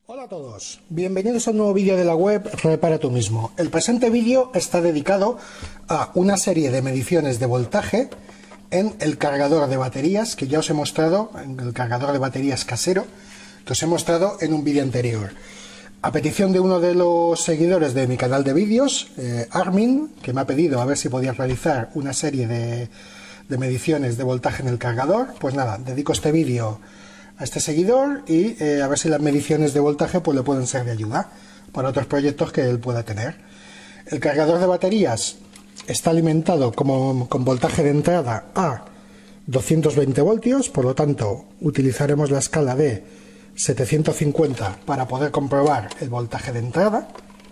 Hola a todos, bienvenidos a un nuevo vídeo de la web Repara tú mismo. El presente vídeo está dedicado a una serie de mediciones de voltaje en el cargador de baterías que ya os he mostrado, en el cargador de baterías casero, que os he mostrado en un vídeo anterior. A petición de uno de los seguidores de mi canal de vídeos, Armin, que me ha pedido a ver si podía realizar una serie de mediciones de voltaje en el cargador, pues nada, dedico este vídeo a este seguidor y a ver si las mediciones de voltaje pues le pueden ser de ayuda para otros proyectos que él pueda tener. El cargador de baterías está alimentado con voltaje de entrada a 220 voltios, por lo tanto utilizaremos la escala de 750 para poder comprobar el voltaje de entrada.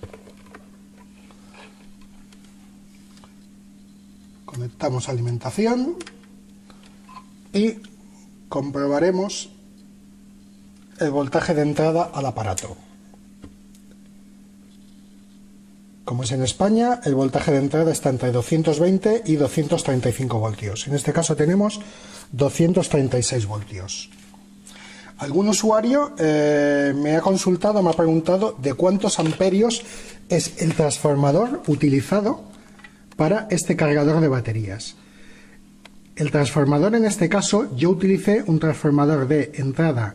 Conectamos alimentación y comprobaremos el voltaje de entrada al aparato. Como es en España, el voltaje de entrada está entre 220 y 235 voltios. En este caso tenemos 236 voltios. Algún usuario me ha consultado, me ha preguntado de cuántos amperios es el transformador utilizado para este cargador de baterías. El transformador, en este caso, yo utilicé un transformador de entrada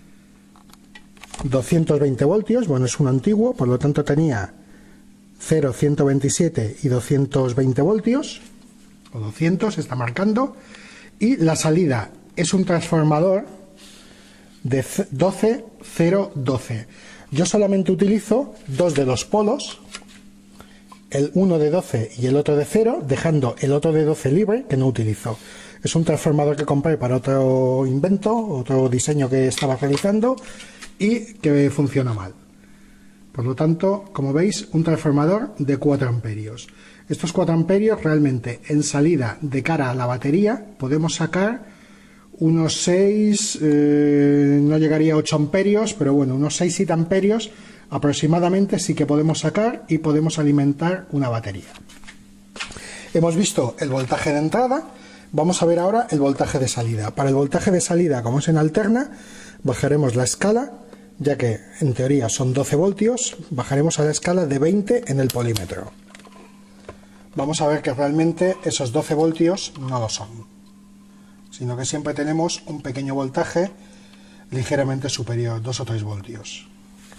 220 voltios, bueno, es un antiguo, por lo tanto tenía 0, 127 y 220 voltios, o 200 está marcando, y la salida es un transformador de 12, 0, 12. Yo solamente utilizo dos de los polos, el uno de 12 y el otro de 0, dejando el otro de 12 libre, que no utilizo. Es un transformador que compré para otro invento, otro diseño que estaba realizando, y que funciona mal. Por lo tanto, como veis, un transformador de 4 amperios. Estos 4 amperios realmente en salida de cara a la batería podemos sacar unos 6, no llegaría a 8 amperios, pero bueno, unos 6-7 amperios aproximadamente sí que podemos sacar y podemos alimentar una batería. Hemos visto el voltaje de entrada, vamos a ver ahora el voltaje de salida. Para el voltaje de salida, como es en alterna, bajaremos la escala, ya que en teoría son 12 voltios, bajaremos a la escala de 20 en el polímetro. Vamos a ver que realmente esos 12 voltios no lo son, sino que siempre tenemos un pequeño voltaje ligeramente superior, 2 o 3 voltios.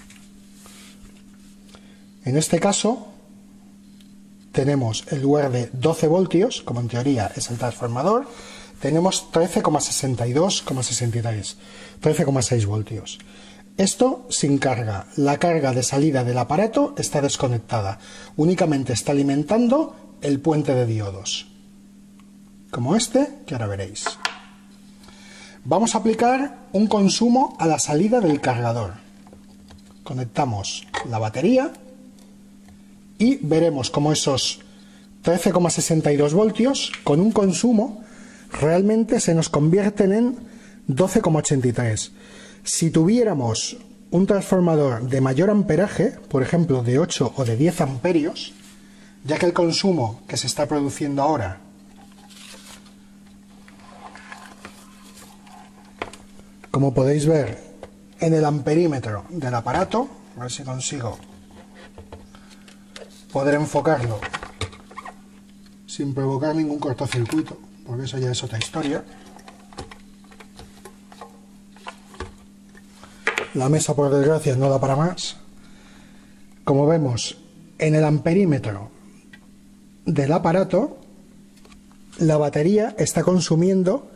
En este caso tenemos, en lugar de 12 voltios, como en teoría es el transformador, tenemos 13,62,63, 13,6 voltios. Esto sin carga. La carga de salida del aparato está desconectada. Únicamente está alimentando el puente de diodos, como este, que ahora veréis. Vamos a aplicar un consumo a la salida del cargador. Conectamos la batería y veremos cómo esos 13,62 voltios con un consumo realmente se nos convierten en 12,83. Si tuviéramos un transformador de mayor amperaje, por ejemplo de 8 o de 10 amperios, ya que el consumo que se está produciendo ahora como podéis ver en el amperímetro del aparato, a ver si consigo poder enfocarlo sin provocar ningún cortocircuito, porque eso ya es otra historia. La mesa, por desgracia, no da para más. Como vemos, en el amperímetro del aparato, la batería está consumiendo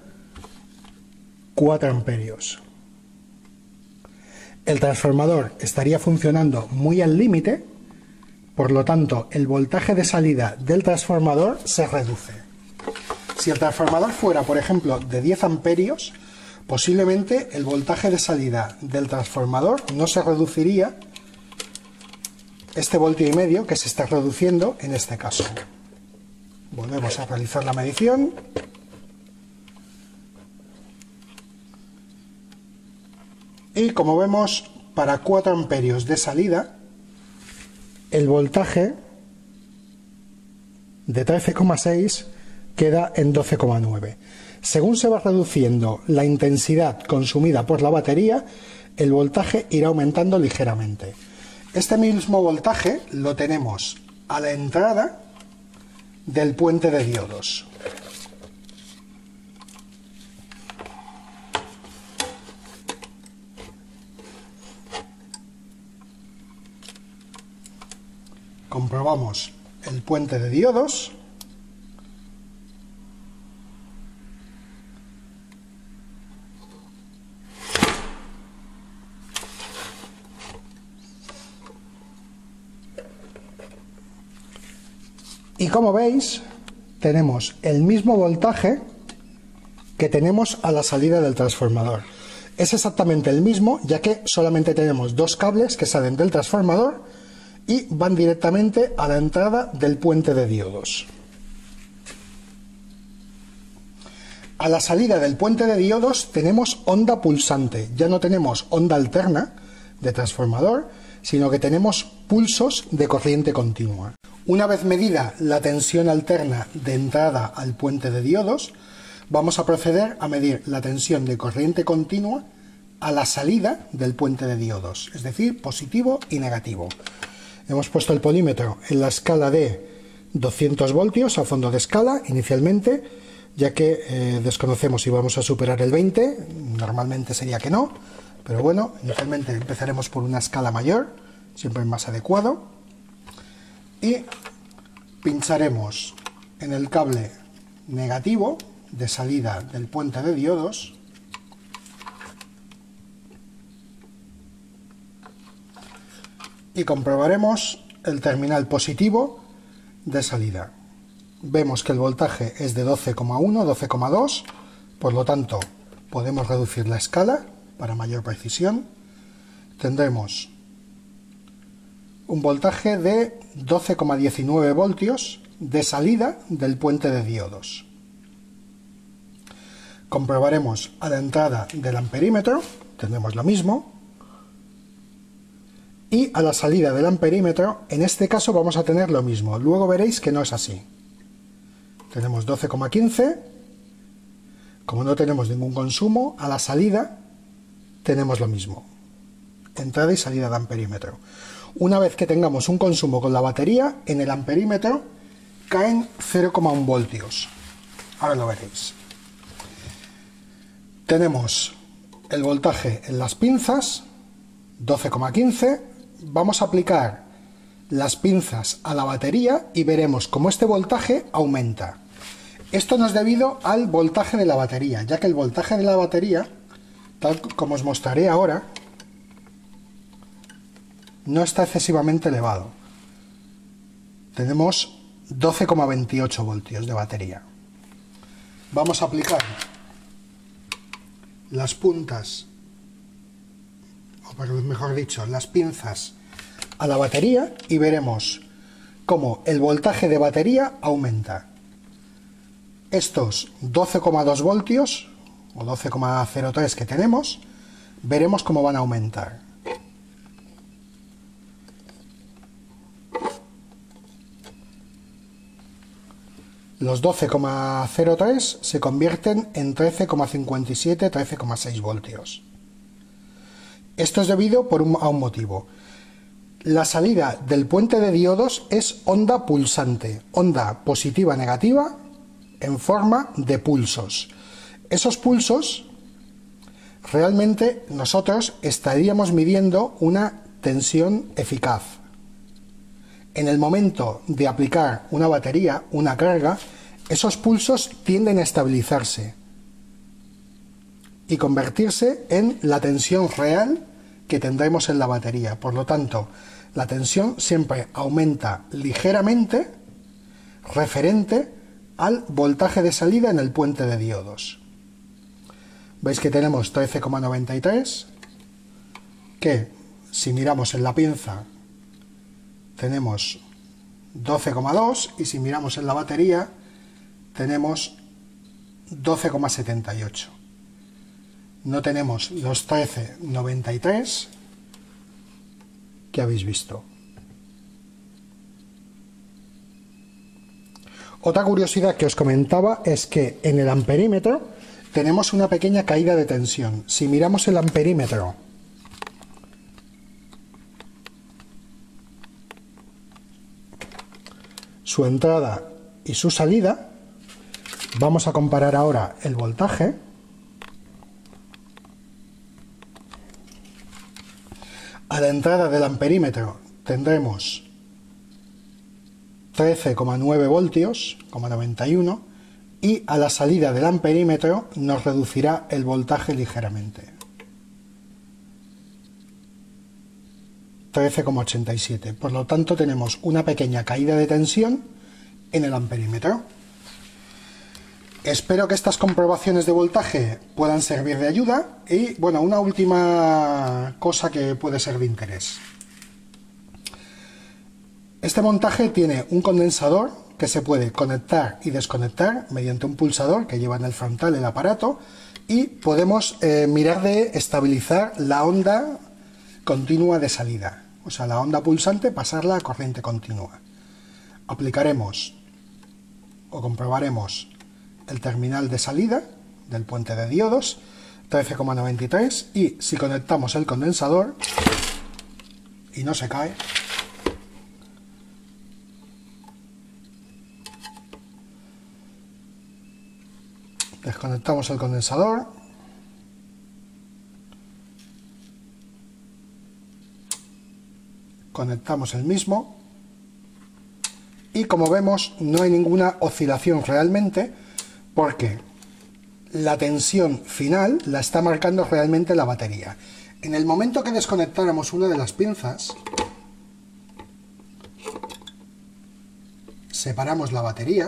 4 amperios. El transformador estaría funcionando muy al límite, por lo tanto, el voltaje de salida del transformador se reduce. Si el transformador fuera, por ejemplo, de 10 amperios, posiblemente el voltaje de salida del transformador no se reduciría este voltio y medio que se está reduciendo en este caso. Volvemos a realizar la medición. Y como vemos, para 4 amperios de salida, el voltaje de 13,6 queda en 12,9. Según se va reduciendo la intensidad consumida por la batería, el voltaje irá aumentando ligeramente. Este mismo voltaje lo tenemos a la entrada del puente de diodos. Comprobamos el puente de diodos. Y como veis, tenemos el mismo voltaje que tenemos a la salida del transformador. Es exactamente el mismo, ya que solamente tenemos dos cables que salen del transformador y van directamente a la entrada del puente de diodos. A la salida del puente de diodos tenemos onda pulsante, ya no tenemos onda alterna de transformador, sino que tenemos pulsos de corriente continua. Una vez medida la tensión alterna de entrada al puente de diodos, vamos a proceder a medir la tensión de corriente continua a la salida del puente de diodos, es decir, positivo y negativo. Hemos puesto el polímetro en la escala de 200 voltios a fondo de escala inicialmente, ya que desconocemos si vamos a superar el 20, normalmente sería que no, pero bueno, inicialmente empezaremos por una escala mayor, siempre más adecuado. Y pincharemos en el cable negativo de salida del puente de diodos y comprobaremos el terminal positivo de salida. Vemos que el voltaje es de 12,1, 12,2, por lo tanto podemos reducir la escala para mayor precisión. Tendremos un voltaje de 12,19 voltios de salida del puente de diodos. Comprobaremos a la entrada del amperímetro, tendremos lo mismo, y a la salida del amperímetro, en este caso vamos a tener lo mismo, luego veréis que no es así. Tenemos 12,15, como no tenemos ningún consumo, a la salida tenemos lo mismo, entrada y salida de amperímetro. Una vez que tengamos un consumo con la batería, en el amperímetro caen 0,1 voltios. Ahora lo veréis. Tenemos el voltaje en las pinzas, 12,15. Vamos a aplicar las pinzas a la batería y veremos cómo este voltaje aumenta. Esto no es debido al voltaje de la batería, ya que el voltaje de la batería, tal como os mostraré ahora, no está excesivamente elevado. Tenemos 12,28 voltios de batería. Vamos a aplicar las puntas, o mejor dicho, las pinzas a la batería y veremos cómo el voltaje de batería aumenta. Estos 12,2 voltios o 12,03 que tenemos, veremos cómo van a aumentar. Los 12,03 se convierten en 13,57, 13,6 voltios. Esto es debido a un motivo. La salida del puente de diodos es onda pulsante, onda positiva negativa en forma de pulsos. Esos pulsos, realmente nosotros estaríamos midiendo una tensión eficaz. En el momento de aplicar una batería, una carga, esos pulsos tienden a estabilizarse y convertirse en la tensión real que tendremos en la batería. Por lo tanto, la tensión siempre aumenta ligeramente referente al voltaje de salida en el puente de diodos. Veis que tenemos 13,93, que si miramos en la pinza tenemos 12,2 y si miramos en la batería tenemos 12,78. No tenemos los 13,93 que habéis visto. Otra curiosidad que os comentaba es que en el amperímetro tenemos una pequeña caída de tensión. Si miramos el amperímetro su entrada y su salida. Vamos a comparar ahora el voltaje. A la entrada del amperímetro tendremos 13,9 voltios, 91, y a la salida del amperímetro nos reducirá el voltaje ligeramente. 13,87. Por lo tanto, tenemos una pequeña caída de tensión en el amperímetro. Espero que estas comprobaciones de voltaje puedan servir de ayuda y, bueno, una última cosa que puede ser de interés. Este montaje tiene un condensador que se puede conectar y desconectar mediante un pulsador que lleva en el frontal el aparato y podemos mirar de estabilizar la onda continua de salida, o sea, la onda pulsante pasarla a corriente continua. Aplicaremos o comprobaremos el terminal de salida del puente de diodos 13,93 y si conectamos el condensador y no se cae, desconectamos el condensador, conectamos el mismo y como vemos no hay ninguna oscilación realmente porque la tensión final la está marcando realmente la batería. En el momento que desconectáramos una de las pinzas, separamos la batería,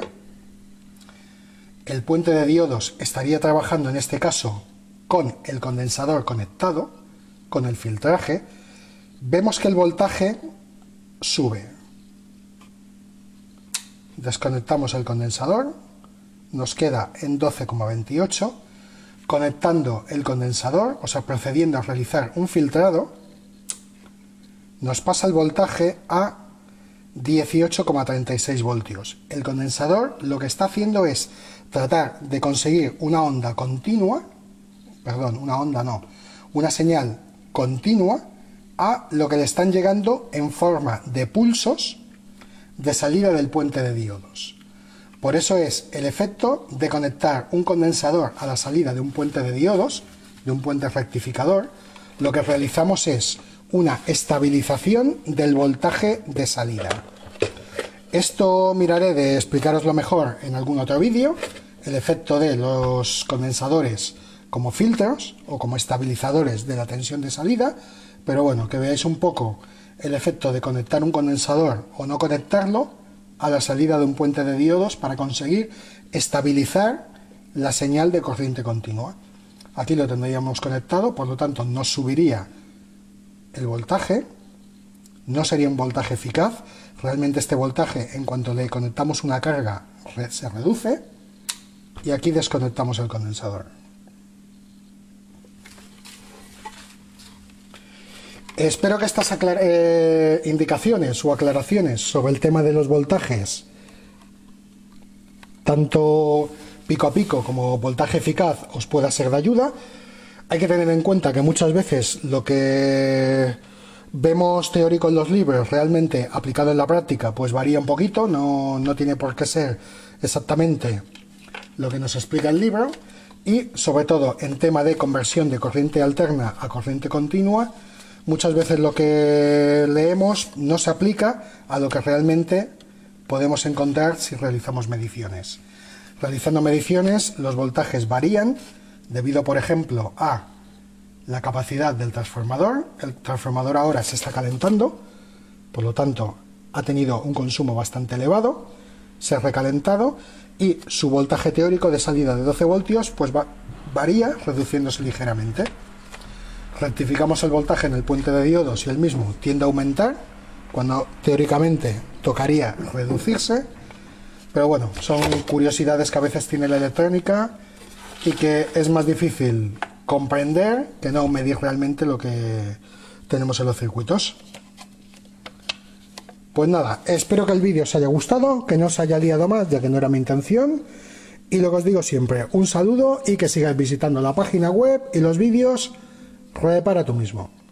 el puente de diodos estaría trabajando en este caso con el condensador conectado, con el filtraje, vemos que el voltaje sube. Desconectamos el condensador, nos queda en 12,28, conectando el condensador, o sea, procediendo a realizar un filtrado, nos pasa el voltaje a 18,36 voltios. El condensador lo que está haciendo es tratar de conseguir una onda continua, perdón, una señal continua a lo que le están llegando en forma de pulsos de salida del puente de diodos. Por eso es el efecto de conectar un condensador a la salida de un puente de diodos, de un puente rectificador, lo que realizamos es una estabilización del voltaje de salida. Esto miraré de explicaroslo mejor en algún otro vídeo, el efecto de los condensadores como filtros o como estabilizadores de la tensión de salida, pero bueno, que veáis un poco el efecto de conectar un condensador o no conectarlo a la salida de un puente de diodos para conseguir estabilizar la señal de corriente continua. Aquí lo tendríamos conectado, por lo tanto no subiría el voltaje, no sería un voltaje eficaz. Realmente este voltaje, en cuanto le conectamos una carga, se reduce, y aquí desconectamos el condensador. Espero que estas indicaciones o aclaraciones sobre el tema de los voltajes, tanto pico a pico como voltaje eficaz, os pueda ser de ayuda. Hay que tener en cuenta que muchas veces lo que vemos teórico en los libros realmente aplicado en la práctica pues varía un poquito, no tiene por qué ser exactamente lo que nos explica el libro, y sobre todo en tema de conversión de corriente alterna a corriente continua, muchas veces lo que leemos no se aplica a lo que realmente podemos encontrar si realizamos mediciones. Realizando mediciones, los voltajes varían debido, por ejemplo, a la capacidad del transformador. El transformador ahora se está calentando, por lo tanto ha tenido un consumo bastante elevado, se ha recalentado y su voltaje teórico de salida de 12 voltios pues varía reduciéndose ligeramente. Rectificamos el voltaje en el puente de diodos y el mismo tiende a aumentar cuando teóricamente tocaría reducirse, pero bueno, son curiosidades que a veces tiene la electrónica y que es más difícil comprender que no medir realmente lo que tenemos en los circuitos. Pues nada, espero que el vídeo os haya gustado, que no os haya liado más, ya que no era mi intención, y lo que os digo siempre, un saludo y que sigáis visitando la página web y los vídeos. Repara tú mismo.